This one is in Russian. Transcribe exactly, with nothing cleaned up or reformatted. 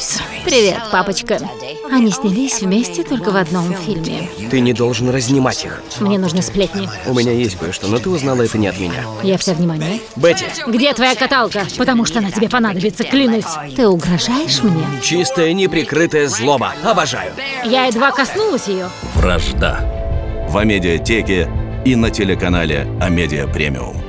случится. Привет, папочка. Они снялись вместе только в одном фильме. Ты не должен разнимать их. Мне нужны сплетни. У меня есть кое-что, но ты узнала это не от меня. Я вся внимание. Бетти! Где твоя каталка? Потому что она тебе понадобится, клянусь. Ты угрожаешь мне? Чистая, неприкрытая злоба. Обожаю. Я едва коснулась ее. Вражда. В Амедиатеке и на телеканале Амедиа Премиум.